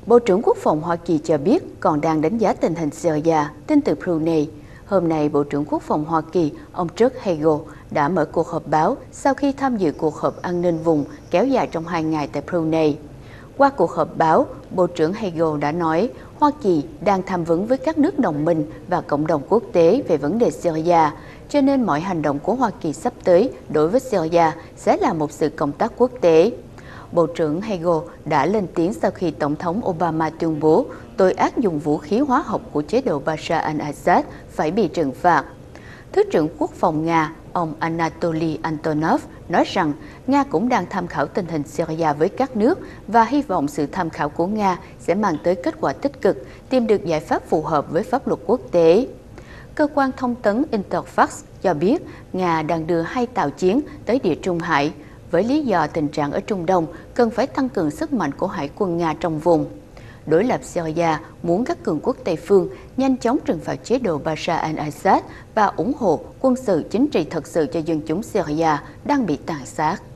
Bộ trưởng Quốc phòng Hoa Kỳ cho biết còn đang đánh giá tình hình Syria. Tin từ Brunei. Hôm nay, Bộ trưởng Quốc phòng Hoa Kỳ, ông Chuck Hagel, đã mở cuộc họp báo sau khi tham dự cuộc họp an ninh vùng kéo dài trong 2 ngày tại Brunei. Qua cuộc họp báo, Bộ trưởng Hagel đã nói Hoa Kỳ đang tham vấn với các nước đồng minh và cộng đồng quốc tế về vấn đề Syria, cho nên mọi hành động của Hoa Kỳ sắp tới đối với Syria sẽ là một sự công tác quốc tế. Bộ trưởng Hagel đã lên tiếng sau khi Tổng thống Obama tuyên bố tội ác dùng vũ khí hóa học của chế độ Bashar al-Assad phải bị trừng phạt. Thứ trưởng Quốc phòng Nga, ông Anatoly Antonov, nói rằng Nga cũng đang tham khảo tình hình Syria với các nước và hy vọng sự tham khảo của Nga sẽ mang tới kết quả tích cực, tìm được giải pháp phù hợp với pháp luật quốc tế. Cơ quan thông tấn Interfax cho biết Nga đang đưa 2 tàu chiến tới Địa Trung Hải với lý do tình trạng ở Trung Đông cần phải tăng cường sức mạnh của hải quân Nga trong vùng. Đối lập Syria muốn các cường quốc Tây phương nhanh chóng trừng phạt chế độ Bashar al-Assad và ủng hộ quân sự chính trị thật sự cho dân chúng Syria đang bị tàn sát.